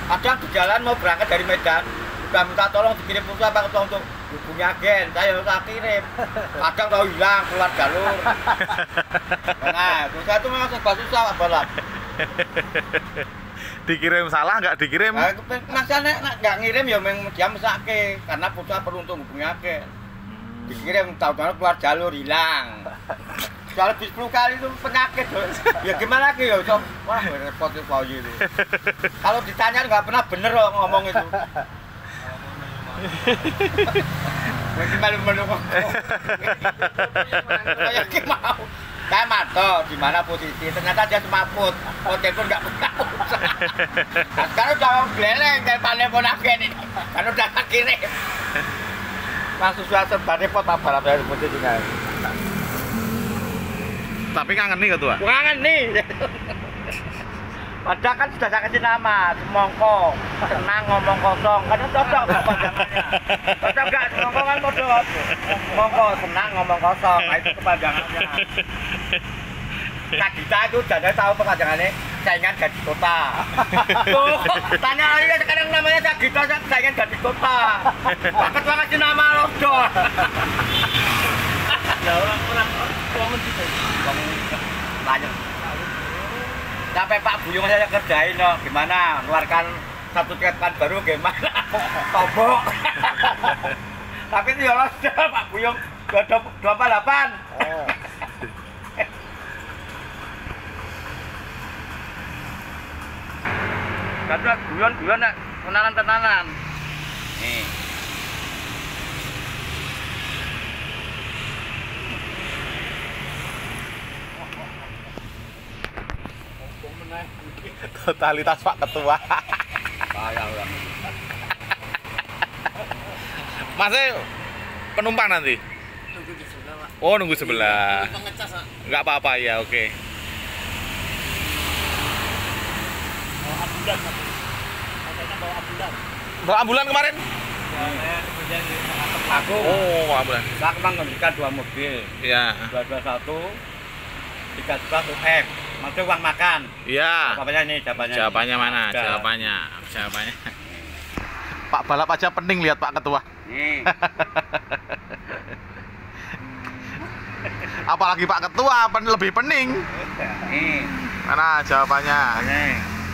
Kadang di jalan mau berangkat dari Medan, udah minta tolong dikirim pulsa apa ketua untuk hubungi agen, saya tak kirim. Kadang tahu hilang keluar jalur. Nah, pulsa itu memang serba susah Pak Balap. Dikirim salah nggak dikirim? Nah, masalahnya nggak ngirim ya memang dia mesake karena pulsa perlu untuk hubungi agen. Dikirim tahu-tahu keluar jalur hilang. Soal bis 10 kali itu penyakit. Ya gimana lagi ya, Sob? Wah, repot itu. Kalau ditanya nggak pernah bener loh ngomong itu. Malu-malu ngomong. Kayak gimana? Saya mato di mana posisi, ternyata dia cuma put. Hotel pun nggak pernah pulsa. Nah, sekarang udah geleng kayak telepon agen ini. Kan udah kirim. Langsung sudah serba repot Pak Balap dari posisinya. Tapi kangen nih ketua. Kangen nih. Padahal kan sudah saya kasih nama, semongko, senang ngomong kosong, kan cocok kepanjangannya. Cocok nggak? Semongko kan cocok. Semongko, senang ngomong kosong, nah itu kepanjangannya. Kak Dita itu sudah tahu kepanjangannya, saingan gadis kota. Tuh, tanya lagi sekarang namanya Kak Dita, saingan gadis kota. Pak Ketua kasih nama lodo. Ya orang komen gitu. Banyak. Sampai Pak Buyung saya kerjain loh, gimana keluarkan satu cetan baru gimana? Tobok. Tapi itu ya loh, Pak Buyung 248. Kata guyon tenanan. Nih. Totalitas Pak Ketua. Payah lah. Masnya penumpang nanti? Nunggu di sebelah, Pak. Oh, nunggu sebelah. Pengecas, Pak. Nggak apa-apa ya, oke. Bawa ambulan, Pak. Katanya bawa ambulan. Bawa ambulan kemarin? Saya kemudian Aku, Oh, ambulan. saya kemang memberikan 2 mobil. Iya. 221, 311 UF. Maksudnya uang makan. Iya. Jawabannya ini, jawabannya. Jawabannya mana? Udah. Jawabannya. Pak Balap aja pening lihat Pak Ketua. Nih. Apalagi Pak Ketua lebih pening. Nih. Mana jawabannya? Nih.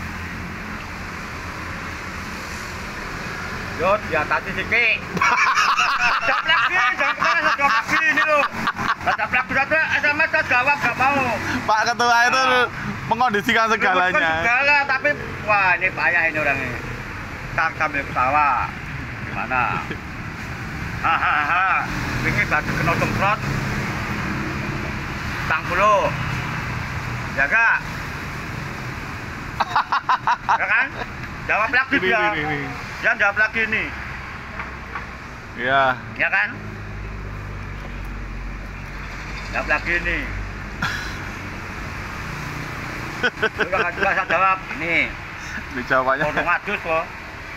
Yo, di atas sedikit. Jawab lagi ini loh. Jawab lagi satu SMS saya jawab nggak mau. Pak Ketua itu mengondisikan segalanya. Segala, tapi wah ini payah ini orang ini. Tak sambil ketawa. Gimana? Hahaha. Ini baju kena semprot. Tang puluh. Ya kak? Ya kan? Jawab lagi dia. Jangan jawab lagi nih. Iya. Ya kan? Jawab lagi nih. Udah nggak bisa saya jawab. Ini. Ini jawabannya. Orang adus kok.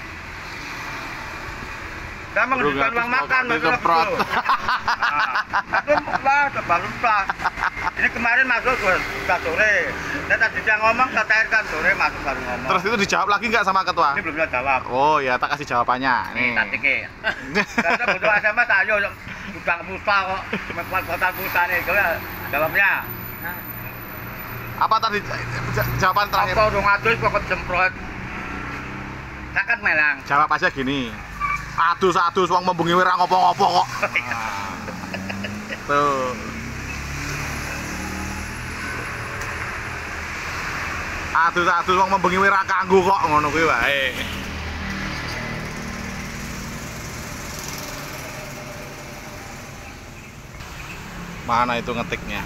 Saya mengajukan uang makan. Disemprot. Itu baru lah. Ini kemarin masuk sudah sore. Saya tadi dia ngomong, saya cairkan sore masuk baru ngomong. Terus itu dijawab lagi nggak sama Ketua? Ini belum bisa jawab. Oh ya, tak kasih jawabannya. Nih, tak tiki. Saya butuh SMS ayo bukan pulsa kok. Kota pulsa nih, jawabnya. Apa tadi jawaban terakhir? Apa dong adus kok semprot. Saya kan melang. Jawab aja gini. Adus wong membengi ora ngopo-ngopo kok. Tuh. Adus wong membengi ora kanggo kok ngono kuwi wae. Mana itu ngetiknya?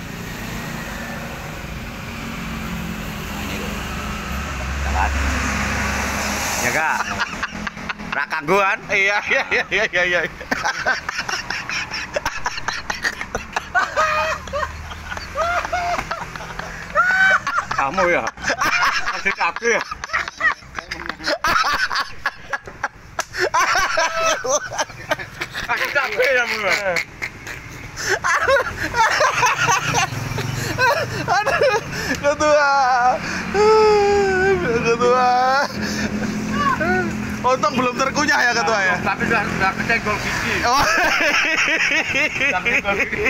Jalan. Ya kak. Rak kangguan? Iya. Kamu ya? Masih kaki ya? Masih kaki ya mu? Aduh, Ketua. Untung belum terkunyah ya ketua ya. Tapi sudah kecenggol gigi. Oh. Sudah kecenggol gigi.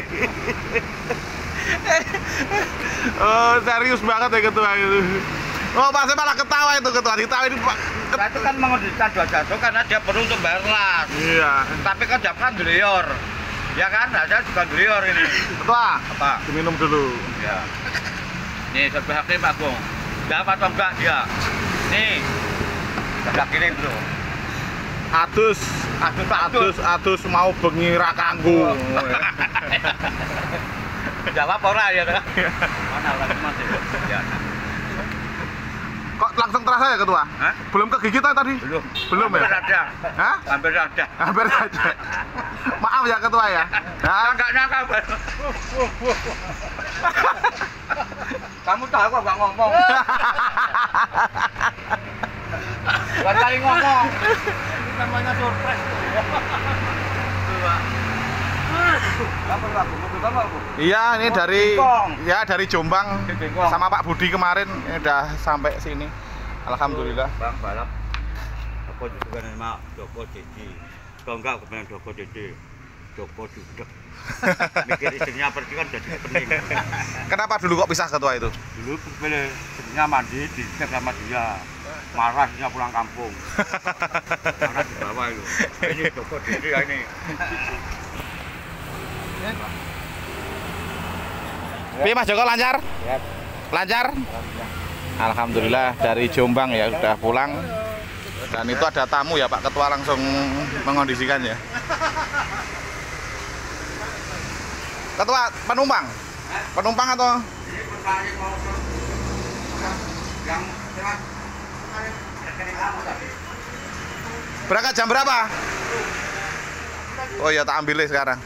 Oh, serius banget ya ketua itu. Oh, Pak, saya malah ketawa itu ketua. Ditawa ini Pak. Nah, itu kan mengondisikan dua jatuh karena dia perlu untuk bayar las. Iya. Tapi kan dia kan delior. Ya kan, nah, saya juga delior ini. Ketua, Apa? diminum dulu. Ya. Nih, serba hakim Pak Gung. Dapat atau enggak dia? Nih. Sudah kirim bro. Adus, adus mau bengi ra kanggo. Jawab ora ya kan? Mana lagi Mas? Ya. Kok langsung terasa ya ketua? Hah? Belum ke gigi tadi? Belum Hampir ya? ada. Hah? Hampir ada. Hampir saja. Maaf ya ketua ya. Nah, Enggak nakal, Bang. Kamu tahu aku enggak ngomong. Bukan kali ngomong. Ini namanya surprise tuh. Tuh, Pak. Apa aku? Mobil kamu aku? iya ini dari Bengkong. ya dari Jombang Bengkong. sama Pak Budi kemarin udah sampai sini. Alhamdulillah. Bang balap. Aku juga nama Joko Didi. Kalau enggak aku pengen Joko Didi. Joko Dudek. Mikir istrinya pergi kan jadi pening. Kenapa dulu kok pisah ketua itu? Dulu pilih istrinya mandi dicek sama dia. Marah dia pulang kampung. Karena di bawah itu. Ini Joko Didi ini. Piye Mas Joko lancar? Ya. Lancar? Alhamdulillah dari Jombang ya udah pulang. Dan itu ada tamu ya Pak Ketua langsung mengondisikan ya. Ketua penumpang? Penumpang atau? Berangkat jam berapa? Oh ya tak ambil sekarang.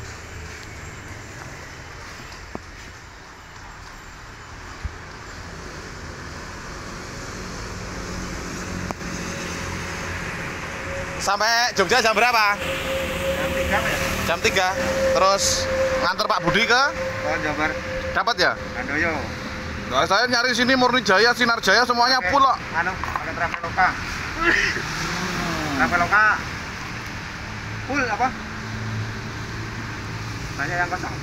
Sampai Jogja jam berapa? Jam 3. Terus nganter Pak Budi ke? Oh, Jabar. Dapat ya? Andoyo. Nah, saya nyari sini Murni Jaya, Sinar Jaya semuanya full kok. Anu, pakai Traveloka. Traveloka. Full apa? Banyak yang kosong.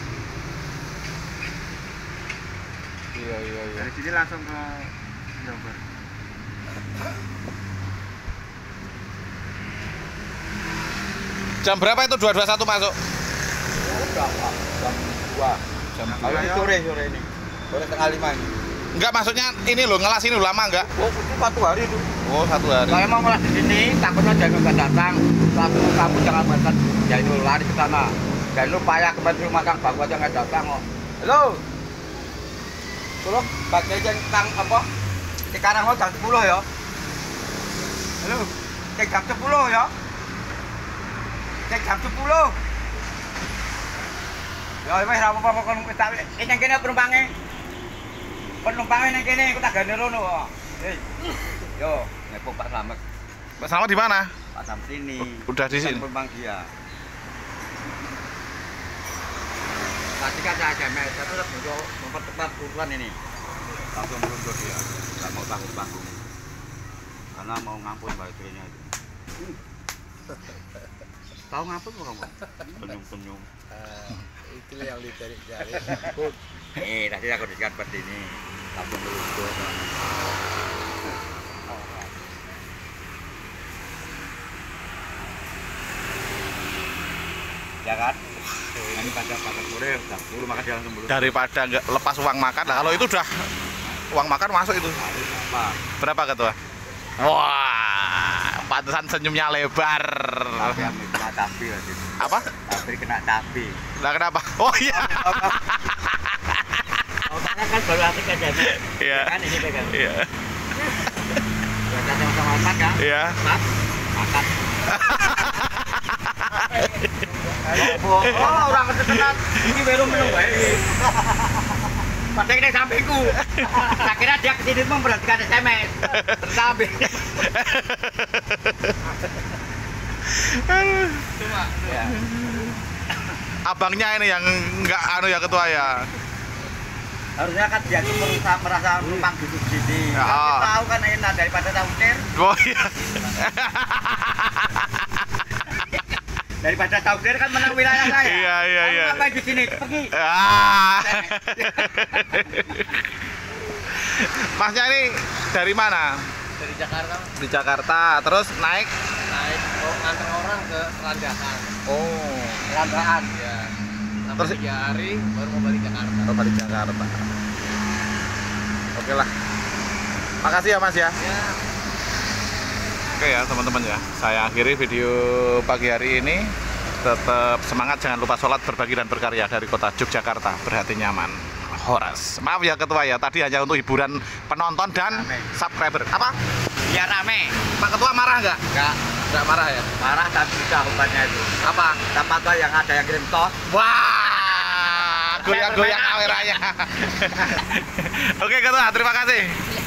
Iya. Dari sini langsung ke Jabar. Jam berapa itu 221 masuk? Udah, Pak. Jam 2. Jam Kalau sore ini. Sore tengah 5 ini. Enggak, maksudnya ini loh, ngelas ini lama enggak? Oh, itu 1 hari itu. Oh, 1 hari. Saya mau ngelas di sini, takutnya Jainul nggak datang. Satu kamu jangan banget Jainul lari ke sana. Jainul payah kembali rumah Kang Bagu aja nggak datang kok. Halo. Tolong pakai yang Kang apa? Sekarang mau jam 10 ya. Halo. Jam 10 ya. Jam 10. Ya wis ora apa-apa kon tak nang kene penumpange. Penumpange nang kene aku tak gane rono kok. Yo, nepok Pak Slamet. Pak Slamet di mana? Pak Sam sini. Udah di sini. Penumpang dia. Tadi kan saya SMS, tapi udah untuk mempercepat urusan ini. Langsung meluncur dia. Enggak mau tanggung-tanggung. Karena mau ngampun baterainya itu. Tahu ngapun kok kamu? Penyung-penyung. Itu yang dicari-cari. Tadi aku disikat seperti ini. Langsung meluncur. Ya kan? Ini pada sore jam 10 maka dia langsung belum. Daripada nggak lepas uang makan, nah kalau itu udah uang makan masuk itu. Berapa ketua? Wah, pantesan senyumnya lebar. Tapi kena cabai lagi. Apa? Tapi kena cabai. Lah kenapa? Oh iya. Otaknya kan baru asik aja. Iya. Kan ini pegang. Iya. Kita sama-sama makan ya. Iya. Makan. Oh, orang ketetenan. Ini baru minum baik. Padahal ini sampingku. Saya kira dia kesini memperhatikan SMS. Tersampai. Cuma, ya. Abangnya ini yang nggak anu ya ketua ya. Harusnya kan dia tuh merasa numpang duduk sini. Ya. Kan kita tahu kan enak daripada taukir. Oh iya. Daripada taukir kan menang wilayah saya. Iya. Kamu ngapain di sini? Pergi. Masnya ini dari mana? Dari Jakarta Di Jakarta, terus naik? naik nganter orang ke Randakan. Oh, Landaan. Ya. Sampai Terus- 3 hari baru mau balik Jakarta. oh dari Jakarta. Oke lah. Makasih ya Mas ya. Ya. Oke ya teman-teman ya. Saya akhiri video pagi hari ini. Tetap semangat, jangan lupa sholat, berbagi dan berkarya dari kota Yogyakarta. Berhati nyaman. Horas. Maaf ya ketua ya, tadi hanya untuk hiburan penonton dan Rame. subscriber. Apa? Biar rame. Pak ketua marah nggak? Enggak marah ya? Marah dan sudah obatnya itu. Apa? Sama tuh yang ada yang kirim tos. Wah, goyang-goyang kameranya. Oke ketua, terima kasih.